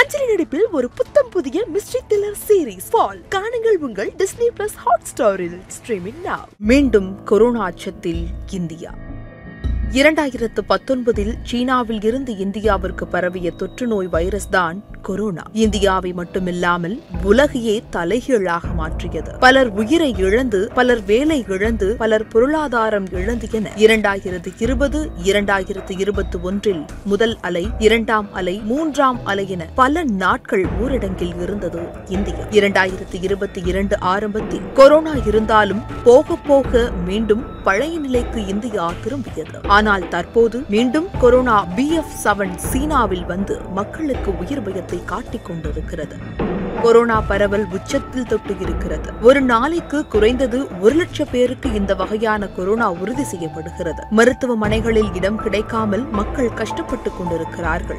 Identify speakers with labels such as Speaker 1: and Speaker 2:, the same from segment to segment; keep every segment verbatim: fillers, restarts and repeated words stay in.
Speaker 1: அஞ்சலி நடிப்பில் ஒரு புத்தம் புதிய மிஸ்ட்ரி த்ரில்லர் சீரிஸ் ஃபால் காணுங்கள் உங்கள் டிஸ்னி பிளஸ் ஹாட்ஸ்டாரில் ஸ்ட்ரீமிங் நவ். மீண்டும் கொரோனா அச்சத்தில் இந்தியா. இரண்டாயிரத்து பத்தொன்பதில் சீனாவில் இருந்து இந்தியாவிற்கு பரவிய தொற்று நோய் வைரஸ் தான் கொரோனா. இந்தியாவை மட்டுமில்லாமல் உலகையே தலைகீழாக மாற்றியது. பலர் உயிரை இழந்து, பலர் வேலை இழந்து, பலர் பொருளாதாரம் இழந்து என இரண்டாயிரத்து இருபது இரண்டாயிரத்து இருபத்தி ஒன்றில் முதல் அலை, இரண்டாம் அலை, மூன்றாம் அலை என பல நாட்கள் ஊரடங்கில் இருந்தது இந்தியா. இரண்டாயிரத்து இருபத்தி இரண்டு ஆரம்பத்தில் கொரோனா இருந்தாலும் போக போக மீண்டும் பழைய நிலைக்கு இந்தியா திரும்பியது. ஆனால் தற்போது மீண்டும் கொரோனா பி எஃப் செவன் சீனாவில் வந்து மக்களுக்கு உயிர் பயத்தை காட்டிக் கொண்டிருக்கிறது. கொரோனா பரவல் உச்சத்தில் தொட்டு இருக்கிறது. ஒரு நாளைக்கு குறைந்தது ஒரு லட்சம் பேருக்கு இந்த வகையான கொரோனா உறுதி செய்யப்படுகிறது. மருத்துவமனைகளில் இடம் கிடைக்காமல் மக்கள் கஷ்டப்பட்டுக் கொண்டிருக்கிறார்கள்.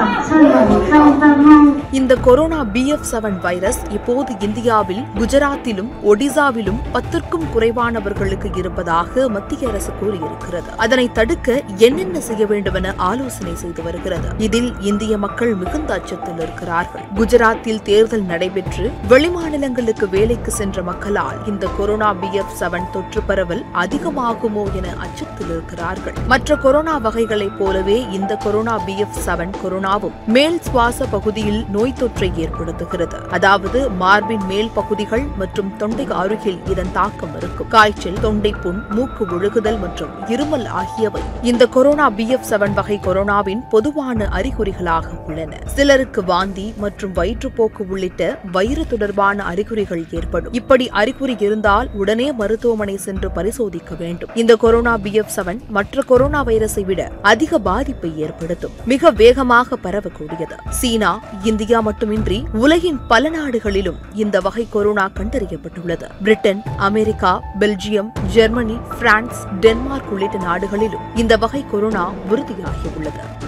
Speaker 1: இந்த corona B F seven virus இப்போது இந்தியாவில் குஜராத்திலும் ஒடிசாவிலும் பத்திற்கும் குறைவானவர்களுக்கு இருப்பதாக மத்திய அரசு கூறியிருக்கிறது. அதனை தடுக்க என்னென்ன செய்ய வேண்டும் என ஆலோசனை செய்து வருகிறது. இதில் இந்திய மக்கள் மிகுந்த அச்சத்தில் இருக்கிறார்கள். குஜராத்தில் தேர்தல் நடைபெற்று வெளிமாநிலங்களுக்கு வேலைக்கு சென்ற மக்களால் இந்த கொரோனா பி எஃப் செவன் தொற்று பரவல் அதிகமாகுமோ என அச்சத்தில் இருக்கிறார்கள். மற்ற கொரோனா வகைகளைப் போலவே இந்த கொரோனா பி எஃப் செவன் கொரோனாவும் மேல் சுவாச பகுதியில் நோய் தொற்றை ஏற்படுத்துகிறது. அதாவது மார்பின் மேல் பகுதிகள் மற்றும் தொண்டை அருகில் இதன் தாக்கம் இருக்கும். காய்ச்சல், தொண்டை புண், மூக்கு ஒழுகுதல் மற்றும் இருமல் ஆகியவை இந்த கொரோனா பி எஃப் செவன் வகை கொரோனாவின் பொதுவான அறிகுறிகளாக உள்ளன. சிலருக்கு வாந்தி மற்றும் வயிற்றுப்போக்கு உள்ளிட்ட வயிறு தொடர்பான அறிகுறிகள் ஏற்படும். இப்படி அறிகுறி இருந்தால் உடனே மருத்துவமனை சென்று பரிசோதிக்க வேண்டும். இந்த கொரோனா பி எஃப் செவன் மற்ற கொரோனா வைரஸை விட அதிக பாதிப்பை ஏற்படுத்தும். மிக வேகமாக பரவக்கூடியது. சீனா, இந்தியா மட்டுமின்றி உலகின் பல நாடுகளிலும் இந்த வகை கொரோனா கண்டறியப்பட்டுள்ளது. Britain, America, Belgium, Germany, France, Denmark உள்ளிட்ட நாடுகளிலும் இந்த வகை கொரோனா உறுதியாகியுள்ளது.